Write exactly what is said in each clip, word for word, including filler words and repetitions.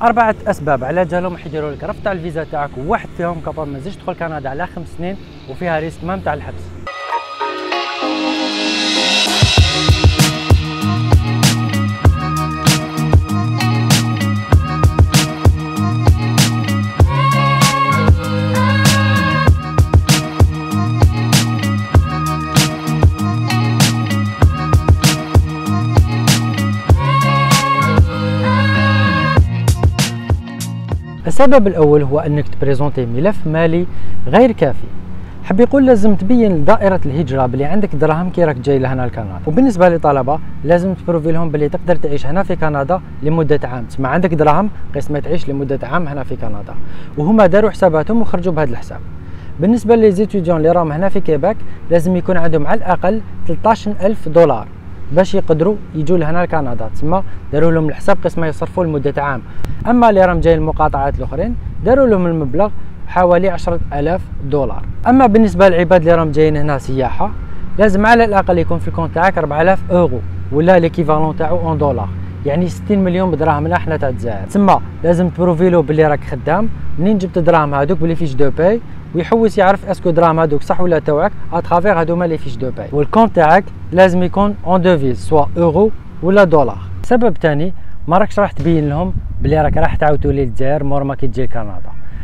اربعه اسباب على جالهم راح يديروا لك رفع الفيزا تاعك، وواحد فيهم كابابل ما تزيدش تدخل كندا على خمس سنين وفيها ريسك مام تاع الحبس. السبب الأول هو أنك تبريزونتي ملف مالي غير كافي. حب يقول لازم تبين لدائرة الهجرة بلي عندك دراهم كي راك جاي لهنا لكندا، وبالنسبة للطلبة لازم تبروفي لهم بلي تقدر تعيش هنا في كندا لمدة عام، تسمى عندك دراهم قيس ما تعيش لمدة عام هنا في كندا، وهما داروا حساباتهم وخرجوا بهذا الحساب. بالنسبة للزيتيديون اللي راهم هنا في كيباك لازم يكون عندهم على الأقل ثلاثة عشر ألف دولار باش يقدروا يجوا لهنا لكندا، تسمى داروا لهم الحساب قيس ما يصرفوا لمدة عام. اما اللي راهم جايين المقاطعات الاخرين داروا لهم المبلغ حوالي عشرة آلاف دولار. اما بالنسبه للعباد اللي راهم جايين هنا سياحه لازم على الاقل يكون في الكونت تاعك أربعة آلاف اورو ولا ليكيفالون تاعو اون دولار، يعني ستين مليون بدراهمنا حنا تاع الجزائر. تسمى لازم تبروفيلو باللي راك خدام، منين جبت الدراهم هذوك بلي فيش دو باي، ويحوس يعرف اسكو دراهم هذوك صح ولا تاوعك اترافير هذوما لي فيش دو باي. والكونت تاعك لازم يكون اون دوفيز سوا اورو ولا دولار. سبب ثاني ما راكش راح تبين لهم بلي راك راح تعاودوا لي الجزائر مور ما كي تجي لكندا.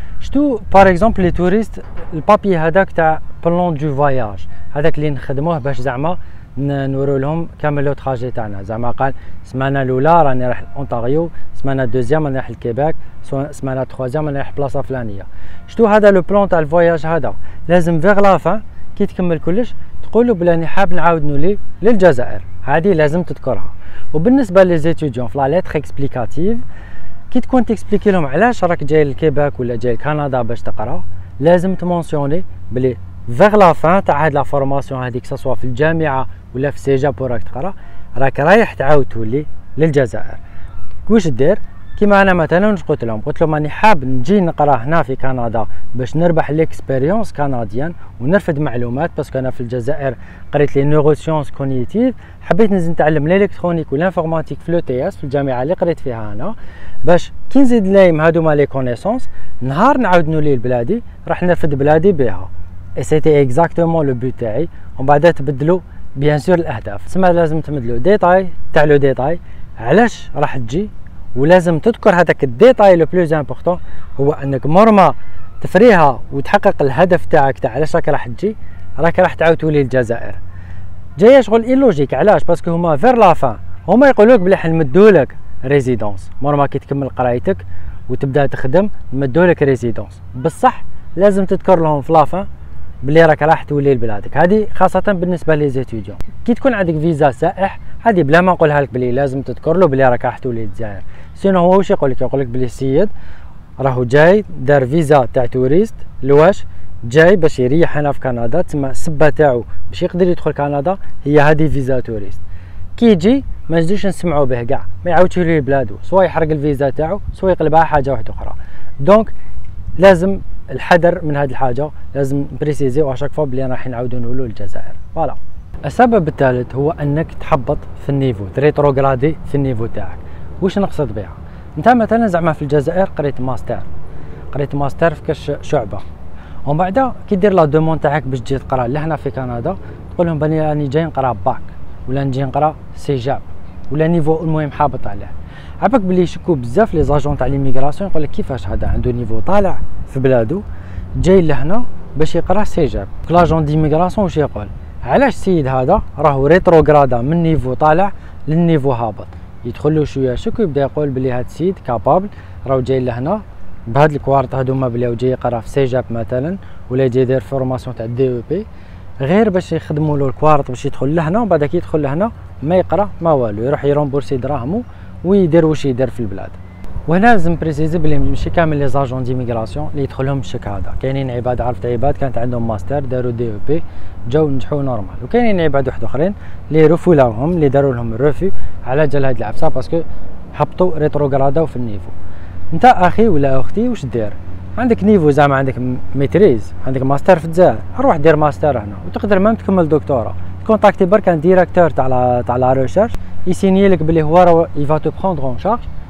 شتو باغ اكزومبل لي توريست البابي هذاك تاع بلون دو فواياج هذاك اللي نخدموه باش زعما نورو لهم كامل لو تراجي تاعنا، زعما قال السمانه الاولى راني رايح اونتاريو، السمانه الدوزيام راني رايح لكيباك، السمانه الثروازيام راني رايح بلاصه فلانيه. شتو هذا لو بلون تاع الفواياج هذا لازم فيغ لافان كي تكمل كلش تقولوا بلي راني حاب نعاود نولي للجزائر، هذه لازم تذكرها. وبالنسبه لي زيتيديون في لا ليتر اكسبليكاتيف كي تكون تكسبليكي لهم علاش راك جاي لكيباك ولا جاي لكندا باش تقرا، لازم تمونسيوني بلي فيغ لا فان تاع هاد لا فورماسيون هذيك سواء في الجامعه ولا في سيجاب وراك تقرا راك رايح تعاود تولي للجزائر. واش دير؟ كيما انا مثلا قلت لهم قلت لهم راني حاب نجي نقرا هنا في كندا باش نربح ليكسبيريونس كنديان ونرفد معلومات، باسكو انا في الجزائر قريت لي نيورو سيونس كونيتيف، حبيت نزيد نتعلم الالكترونيك والانفورماتيك في لو تي اس في الجامعه اللي قريت فيها انا، باش كي نزيد نلايم هادوما لي كونيسونس نهار نعاود نولي لبلادي راح نرفد بلادي بها. اي سيتي اكزاكتومون لو بوت تاعي. ومن بعد تبدلوا بيان سور الاهداف، تسمى لازم تمدلوا ديتاي تاع لو ديتاي علاش راح تجي، ولازم تذكر هذاك الديتاي لو بلوز امبورطون هو انك مرما تفريها وتحقق الهدف تاعك تاع علاش راك راح تجي، راك راح تعاود تولي للجزائر. جايه شغل اي لوجيك، علاش؟ باسكو هما فير لا فان هما يقولوك بلي حنمدولك ريزيدونس مرما كي تكمل قرايتك وتبدا تخدم نمدولك ريزيدونس، بصح لازم تذكر لهم في لافان بلي راك راح تولي لبلادك. هذه خاصه بالنسبه لي زيتيديون. كي تكون عندك فيزا سائح هذه بلا ما نقولها لك بلي لازم تذكر له بلي راك راح تولي للجزائر، سينو هو واش يقول لك؟ يقول لك بلي السيد راهو جاي دار فيزا تاع توريست لواش جاي باش يريح هنا في كندا، تسمى السبه تاعو باش يقدر يدخل كندا هي هذه فيزا توريست. كي يجي ما نزيدوش نسمعوا به كاع، ما يعاودش يولي لبلادو، سواء يحرق الفيزا تاعو سواء يقلبها حاجه واحده اخرى. دونك لازم الحذر من هذه الحاجه، لازم بريسيزي واشاك فوا بلي رايحين نعاودوا نولوا للجزائر. فوالا. السبب الثالث هو انك تحبط في النيفو، تريتروغرادي في النيفو تاعك. واش نقصد بها؟ انت مثلا زعما في الجزائر قريت ماستر، قريت ماستر في كاش شعبه، ومن بعد كي دير لا دومون تاعك باش تجي تقرا لهنا في كندا تقول لهم باني راني جاي نقرا باك ولا نجي نقرا سيجاب ولا نيفو المهم حابط عليه. عباك بلي يشكوا بزاف لي زاجون تاع ليميغراسيون يقول لك كيفاش هذا عنده نيفو طالع في بلادو جاي لهنا باش يقرا سيجاب. لاجون ديميغراسيون واش يقول؟ علاش السيد هذا راهو ريتروغرادا من نيفو طالع للنيفو هابط؟ يدخل له شويه شك ويبدا يقول بلي هذا السيد كابابل راهو جاي لهنا بهاد الكوارت هذوما بلي جاي يقرا في سيجاب مثلا ولا جاي يدير فورماسيون تاع دي او بي غير باش يخدموا له الكوارت باش يدخل لهنا، وبعد كي يدخل لهنا ما يقرا ما والو، يروح يرومبورسي دراهمو ويدير واش يدير في البلاد. وهنا لازم بريسيزي بلي ماشي كامل لي زاجون ديميغراسيون اللي يدخلهم الشك هذا، كاينين عباد عرفت عباد كانت عندهم ماستر داروا دي او بي جاو نجحوا نورمال، وكاينين عباد واحد اخرين اللي رفولاهم اللي داروا لهم الرفي على جال هاد العفسه باسكو هبطوا ريتروغراداو في النيفو. انت اخي ولا اختي واش دير؟ عندك نيفو زعما عندك ميتريز، عندك ماستر في الجزائر، روح دير ماستر هنا وتقدر مام تكمل دكتوراه. كونتاكتي برك ان ديريكتور تاع تاع لا ريشيرش يسيني لك بلي هو راه يفا تو بروندر اون شارج،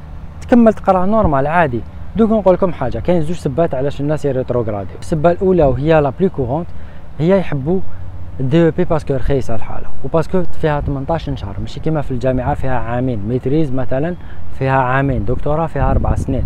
تكمل تقرا نورمال عادي. دوك نقول لكم حاجه، كاين زوج سبات علاش الناس يريتروغراديو. السبه الاولى وهي لا بلو كورونت، هي يحبوا الدي او بي باسكو رخيصه الحاله، وباسكو فيها ثمنطاش شهر، ماشي كيما في الجامعه فيها عامين. ميتريز مثلا فيها عامين، دكتوراه فيها اربع سنين،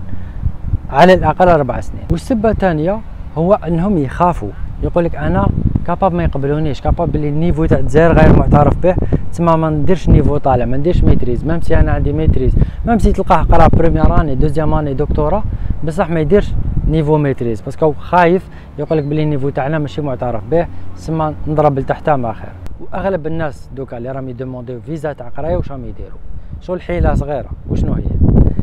على الاقل اربع سنين. والسبه الثانيه هو انهم يخافوا، يقول لك انا كاباب ما يقبلونيش، كاباب بلي النيفو تاع الجزائر غير معترف به، تسمى ما نديرش نيفو طالع، ما نديرش ميتريز، ميم سي انا عندي ميتريز، ميم سي تلقاه قرا بريمير اني دوزيام اني دكتوراه بصح ما يديرش نيفو ميتريز، باسكو خايف يقول لك بلي النيفو تاعنا ماشي معترف به، تسمى نضرب لتحتها ما خير. واغلب الناس دوكا اللي راهم يدومونديو فيزا تاع قرايه واش راهم يديروا؟ شغل حيله صغيره، وشنو هي؟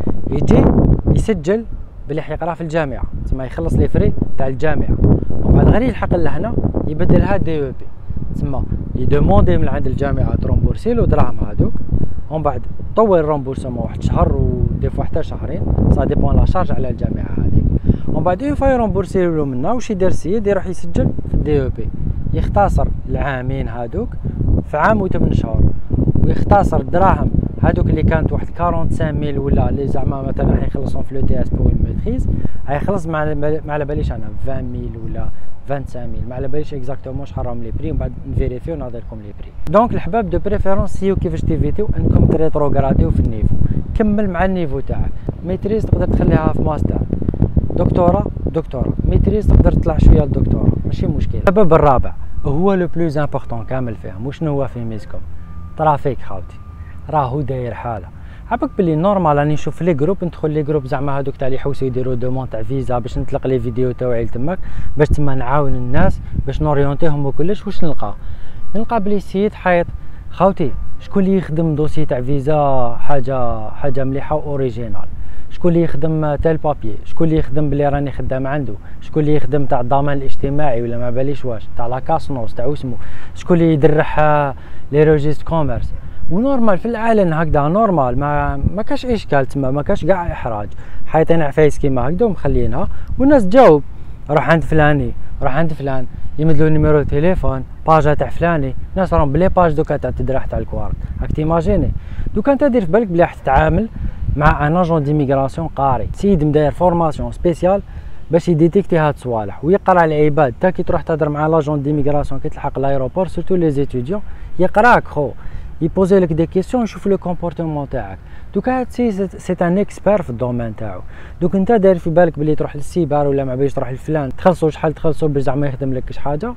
يجي يسجل بلي حيقرا في الجامعه، تسمى يخلص لي فري تاع الجامعه، ومن بعد غير يلحق لهنا يبدلها دي او بي، تسمى يدوموندي من عند الجامعه ترومبورسي له دراهم هذوك، ومن بعد طول الرومبورسمون واحد شهر ودي فوا حتى شهرين، سا ديبون لا شارج على الجامعه هذيك. ومن بعد اون فوا يرومبورسي له منا، واش يدير السيد؟ يروح يسجل في الدي او بي، يختصر العامين هذوك في عام وثمان شهور، ويختصر الدراهم هذوك اللي كانت واحد خمسة وأربعين ميل ولا اللي زعما مثلا حيخلصهم في لو تي اس بور الميتريز، حيخلص مع ما على باليش انا عشرين ميل ولا خمسة وعشرين ميل، ما على باليش اكزاكتومون شحال راهم لي بري، ومن بعد نفيريفيو ونعطي لكم لي بري. دونك الحباب دو بريفيرونس سيو كيفاش تيفيتيو انكم تريتروغراديو في النيفو. كمل مع النيفو تاعك، ميتريز تقدر تخليها في ماستر، دكتوراه دكتوراه، ميتريز تقدر تطلع شويه للدكتوراه ماشي مشكل. السبب الرابع هو لو بلوز امبورطون كامل فيهم، وشنو هو في ميزكم؟ ترافيك خاوتي، راهو داير حاله. عباك بلي نورمال راني نشوف لي جروب، ندخل لي جروب زعما هذوك تاع اللي يحوسوا يديروا دومون تاع فيزا باش نطلق لي فيديو تاوعي لتماك، باش تما نعاون الناس باش نوريونتيهم وكلش. واش نلقى؟ نلقى بلي السيد حايط خاوتي شكون اللي يخدم دوسي تاع فيزا حاجه حاجه مليحه واوريجينال، شكون اللي يخدم تاع البابي، شكون اللي يخدم بلي راني خدام عنده، شكون اللي يخدم تاع الضمان الاجتماعي ولا ما باليش واش تاع لاكاسنوس تاع واسمو، شكون اللي يدرح لي روجيست كوميرس. ونورمال في العالم هكذا نورمال، ما ما كاش اشكال تما، ما كاش كاع احراج، حايطين عفايس كيما هكذا ومخلينها والناس تجاوب. روح عند فلاني، روح عند فلان، يمدلو نيميرو تليفون، باجا تاع فلاني، ناس راهم بلي باج دوكا تاع تدراح تاع الكوارت. راك تيماجيني دوكا انت دير في بالك بلي راح تتعامل مع ان اجون ديميغراسيون قاري، سيد مداير فورماسيون سبيسيال باش يديتيكتي هاد الصوالح ويقرا العباد. تا كي تروح تهضر مع لاجون ديميغراسيون كي تلحق لايروبور سورتو لي زيتيديون يقراك خو، يبوزي لك دي كيسيون، يشوف لو كومبورتمون تاعك. دوكا سي سي ان اكسبير في الدومين تاعو. دوك انت داير في بالك بلي تروح للسيبر ولا ما باليش تروح لفلان تخلصوا شحال تخلصوا باش زعما يخدم لك شي حاجه،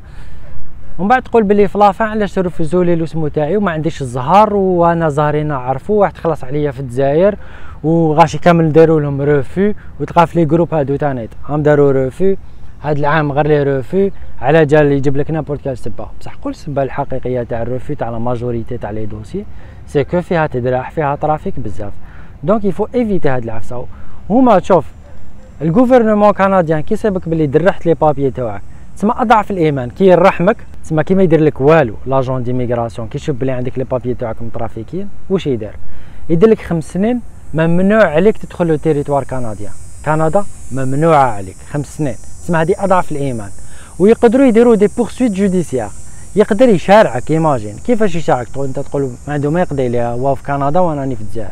ومن بعد تقول بلي في لافان علاش ترفزوا لي الاسم تاعي وما عنديش الزهر وانا زهري نعرفو، واحد تخلص عليا في الجزائر وغاشي كامل داروا لهم روفو، وتلقى في لي جروب هادو تانيت هم داروا روفو هاد العام غير لي روفو على جال يجيب لك نابورت كال سبه. بصح قول السبه الحقيقيه تاع الروفو تاع لا ماجوريتي تاع لي دوسي سي كو فيها تدراح، فيها ترافيك بزاف. دونك يفو ايفيتي هاد العفسه. هما تشوف الغوفرنمون كنديان كي يصيبك بلي درحت لي بابيي تاعك تسمى اضعف الايمان كي يرحمك، تسمى كي ما يدير لك والو لاجون ديميغراسيون كي يشوف بلي عندك لي بابيي تاعك مترافيكين واش يدير؟ يدير لك خمس سنين ممنوع عليك تدخل لو تيريتوار كنديان، كندا ممنوعه عليك خمس سنين، تسمى هذه اضعف الايمان. ويقدروا يديروا دي بورسويت جوديسيير، يقدر يشارعك. ايماجين كيفاش يشارعك؟ تقول انت تقول ما عنده ما يقضي ليها هو في كندا وانا راني في الجزائر،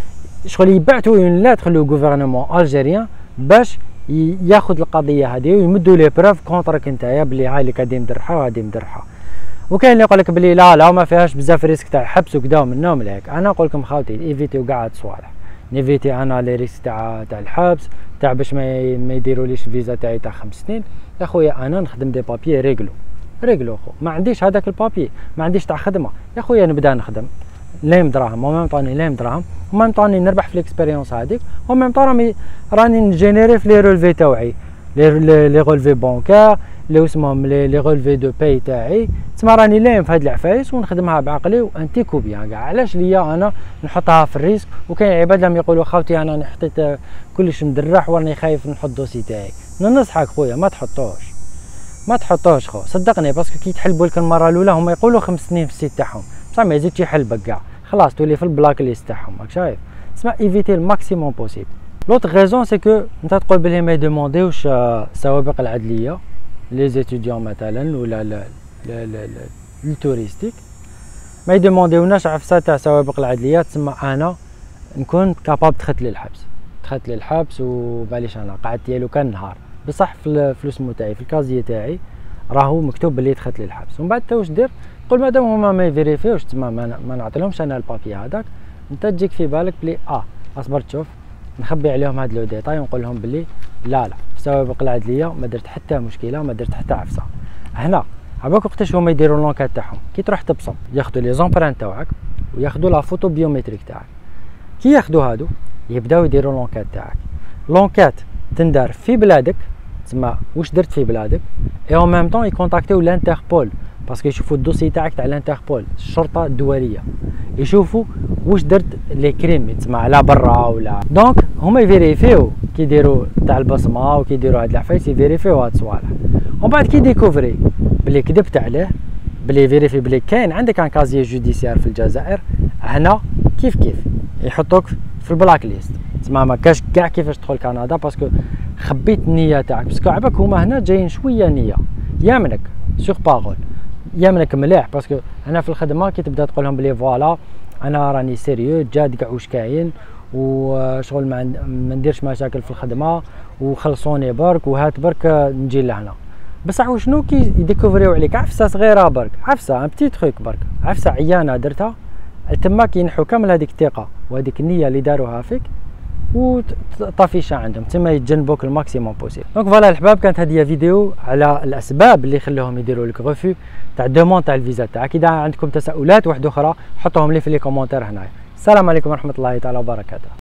شغل يبعثوا اون لاتر لو غوفرنمون الجيريان باش ياخذ القضيه هذه ويمدوا لي بروف كونترك نتايا بلي هاي اللي قاعدين مدرحه وهذه مدرحه. وكاين اللي يقول لك بلي لا لا ما فيهاش بزاف ريسك تاع حبس وكذا منهم لهيك. انا نقول لكم خاوتي ايفيتيو كاع هاد الصوالح، نيفيتي انا لي ريسك تاع تاع الحبس تاع باش ما ما يديروليش الفيزا تاعي تاع خمس سنين. يا خويا انا نخدم دي بابيي ريغلو ريغلو خو، ما عنديش هذاك البابيي، ما عنديش تاع خدمه. يا خويا نبدا نخدم لايم دراهم ومام طاني لايم دراهم ومام طاني نربح في الاكسبيريونس هذيك، ومام طون راني راني نجينيري في لي رولفي تاوعي لي لي رولفي بونكار اللي اسمهم لي لي رولفي دو باي تاعي. تسمى راني لايم في هاد العفايس ونخدمها بعقلي وانتيكو بيان كاع. علاش ليا انا نحطها في الريسك؟ وكاين عباد لهم يقولوا خاوتي انا حطيت كلش مدرح وراني خايف نحط دوسي تاعي. ننصحك خويا ما تحطوش ما تحطوش خو، صدقني باسكو كي تحلبوا لك المره الاولى هما يقولوا خمس سنين في السيت تاعهم بصح ما يزيدش يحلبك كاع، خلاص تولي في البلاك ليست تاعهم. راك شايف؟ تسمى ايفيتي الماكسيموم بوسيبل. لوط غيزون سي كو انت تقول بلي ما يدومونديوش السوابق العدليه لي زيتيديون مثلا ولا التوريستيك، ما يدومونديوناش عفسه تاع سوابق العدليه. تسمى انا نكون كاباب تخت لي الحبس دخلت للحبس وماليش انا قعدت ديالو كان نهار، بصح في الفلوس تاعي في الكازيه تاعي راهو مكتوب بلي دخلت للحبس. ومن بعد انت واش دير؟ تقول مادام هما ما يفيريفيوش تما ما, ما نعطيلهمش انا البابي هذاك، انت تجيك في بالك بلي اه اصبر تشوف نخبي عليهم هاد لو ديتاي ونقول لهم بلي لا لا في سوابق العدليه ما درت حتى مشكله ما درت حتى عفسه. هنا عباك وقتاش هما يديروا لونكات تاعهم، كي تروح تبصم ياخذوا لي زومبرانت تاعك وياخذوا لا فوتو بيومتريك تاعك. كي ياخذوا هادو يبداو يديروا لونكات تاعك. لونكات تندار في بلادك تسمى واش درت في بلادك، اي اون ميم طون يكونتاكتيو لانتربول باسكو يشوفوا الدوسي تاعك تاع لانتربول الشرطه الدوليه، يشوفوا واش درت لي كريم تسمى على برا ولا. دونك هما يفيريفيو كي يديروا تاع البصمه وكي يديروا هاد العفايس يفيريفيو هاد الصوالح. ومن بعد كي ديكوفري بلي كذبت عليه بلي فيريفي بلي كاين عندك ان كازيي جوديسيار في الجزائر، هنا كيف كيف يحطوك في البلاك ليست تسمى ما كاش كاع كيفاش تدخل كندا باسكو خبيت النيه تاعك. باسكو عباك هما هنا جايين شويه نيه يامنك سوغ باغول يامنك مليح، باسكو هنا في الخدمه كي تبدا تقول لهم بلي فوالا انا راني سيريو جاد كاع واش كاين وشغل ما نديرش مشاكل في الخدمه وخلصوني برك وهات برك نجي لهنا. بصح وشنو كي يديكوفريو عليك عفسه صغيره برك، عفسه ان بتي تروك برك، عفسه عيانه درتها تماك ينحو كامل هذيك الثقه وهذيك النيه اللي داروها فيك وطافيشه عندهم تما يتجنبوك الماكسيموم بوسيبل. دونك فوالا الحباب كانت هذه فيديو على الاسباب اللي خلوهم يديروا لك غوفو تاع دومون تاع الفيزا تاعك. اذا عندكم تساؤلات واحده اخرى حطوهم لي في لي كومونتير هنايا. السلام عليكم ورحمه الله تعالى وبركاته.